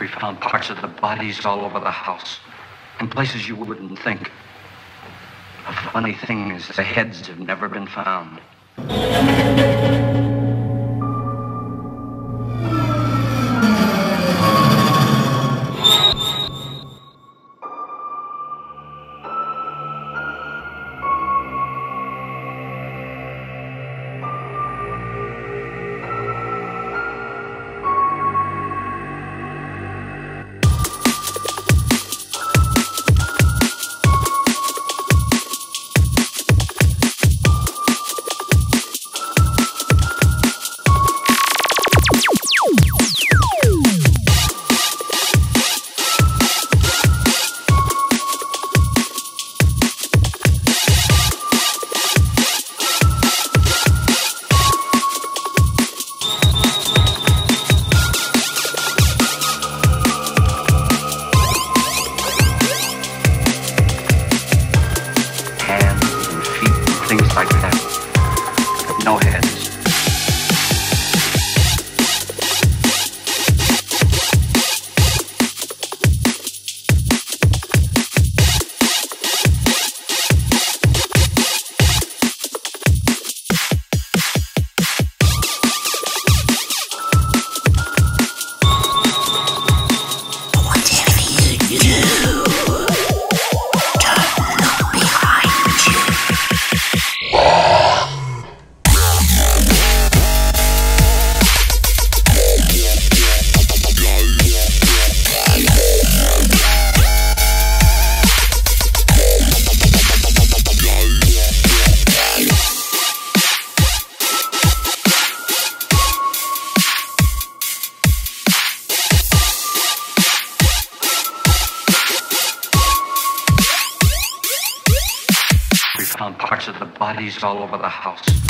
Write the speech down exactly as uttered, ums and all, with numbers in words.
We found parts of the bodies all over the house, in places you wouldn't think. The funny thing is, the heads have never been found. Like that, but no heads. We found parts of the bodies all over the house.